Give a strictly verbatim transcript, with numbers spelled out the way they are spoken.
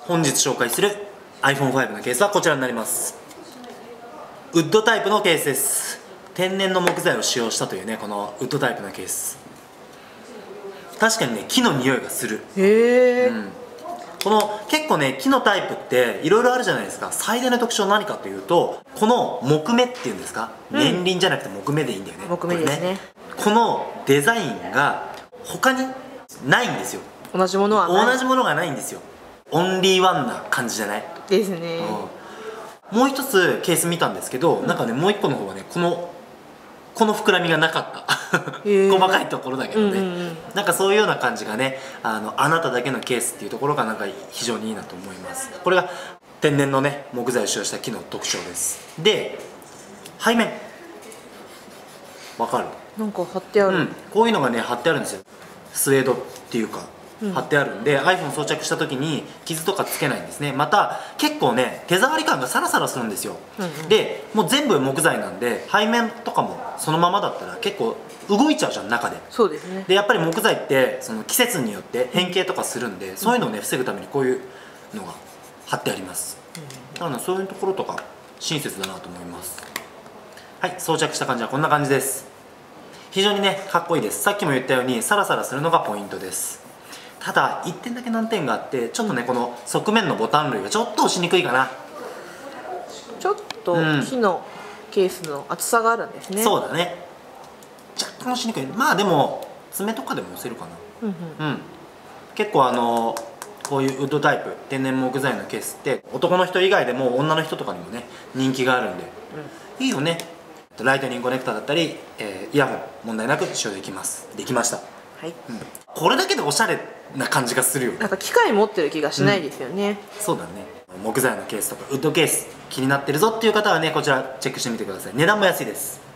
本日紹介する アイフォンファイブ のケースはこちらになります。ウッドタイプのケースです。天然の木材を使用したというね、このウッドタイプのケース、確かにね木の匂いがする。 へえ、 うん、この結構ね木のタイプっていろいろあるじゃないですか。最大の特徴は何かというと、この木目っていうんですか、うん、年輪じゃなくて木目でいいんだよね。 木目ですね。 このデザインが他にないんですよ。 同じものはない。 同じものがないんですよ。オンリーワンな感じじゃないですね。 うん、もう一つケース見たんですけど、うん、なんかねもう一個の方はねこのこの膨らみがなかった細かいところだけどね、うんうんうん、なんかそういうような感じがね、あのあなただけのケースっていうところがなんか非常にいいなと思います。これが天然のね木材を使用した木の特徴です。で背面わかる？ なんか貼ってある、 うん、こういうのがね貼ってあるんですよ。スウェードっていうか貼ってあるんで、うん、iPhone 装着した時に傷とかつけないんですね。また結構ね手触り感がサラサラするんですよ、うんうん、でもう全部木材なんで背面とかもそのままだったら結構動いちゃうじゃん中で。 そうですね。 でやっぱり木材ってその季節によって変形とかするんで、うん、そういうのをね防ぐためにこういうのが貼ってあります、うん、だからそういうところとか親切だなと思います。はい、装着した感じはこんな感じです。非常にねかっこいいです。さっきも言ったようにサラサラするのがポイントです。ただいってんだけ難点があって、ちょっとねこの側面のボタン類がちょっと押しにくいかな。 ちょっと木のケースの厚さがあるんですね、うん、 そうだね、若干押しにくい。まあでも爪とかでも押せるかな。うん、うん、結構あのこういうウッドタイプ天然木材のケースって男の人以外でも女の人とかにもね人気があるんで、うん、いいよね。ライトニングコネクタだったり、えー、イヤホン問題なく使用できますできました。はい、うん、これだけでおしゃれな感じがするよ。 なんか機械持ってる気がしないですよね、うん、 そうだね。木材のケースとかウッドケース気になってるぞっていう方はねこちらチェックしてみてください。値段も安いです。